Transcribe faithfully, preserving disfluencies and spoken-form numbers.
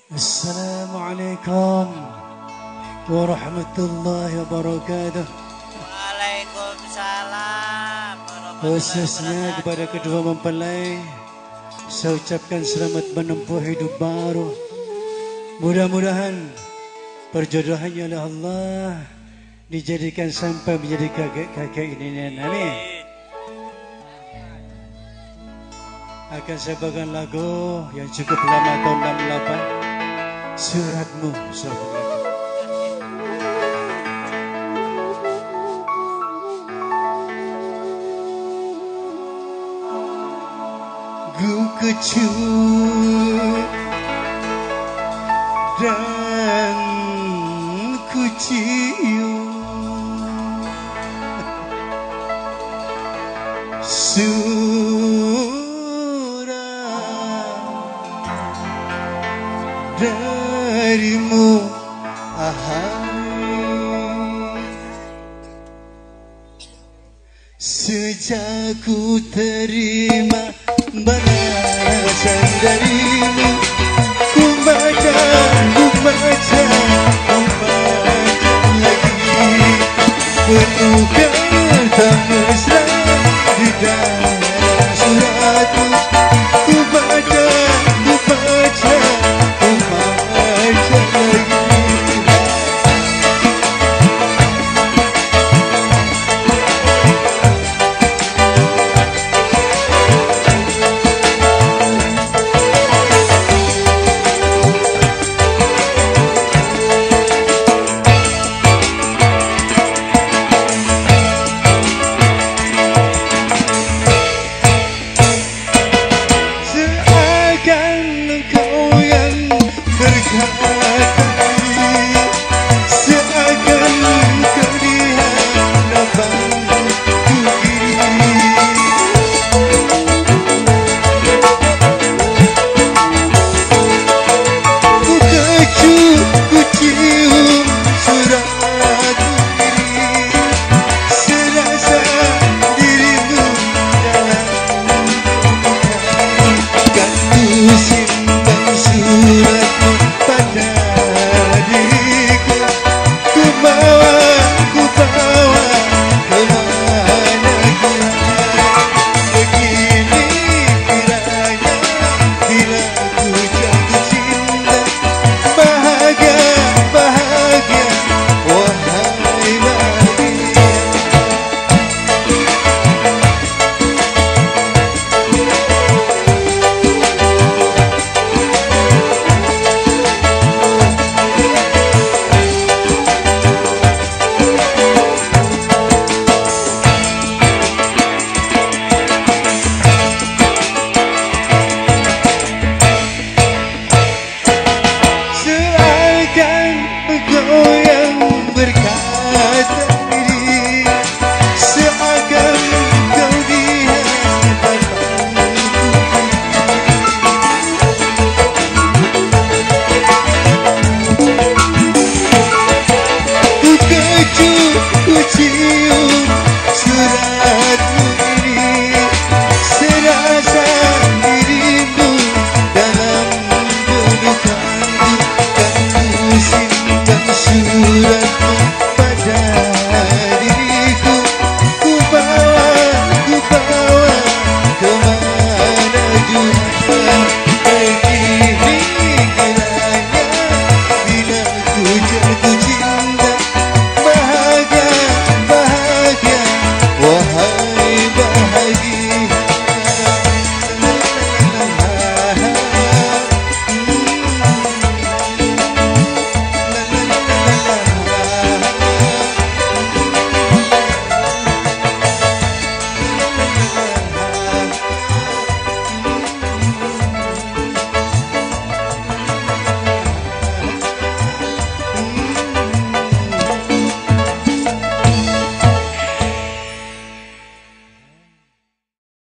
Assalamualaikum warahmatullahi wabarakatuh. Waalaikumsalam. Khususnya kepada kedua mempelai, saya ucapkan selamat menempuh hidup baru. Mudah-mudahan perjodohannya oleh Allah dijadikan sampai menjadi kakek-kakek ini. Amin. Akan saya bawakan lagu yang cukup lama tahun enam puluh delapan, Suratmu Sahabat. Ku kecut dan ku cium surat darimu, ahai. Sejak ku terima balasan darimu, ku baca, ku baca, ku baca lagi penuh kata mesra di dalam suratmu. Ku baca, ku baca, ku baca lagi. Seakan engkau yang berkata